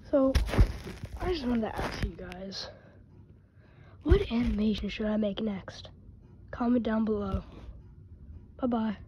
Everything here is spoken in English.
So, I just wanted to ask you guys, what animation should I make next? Comment down below. Bye-bye.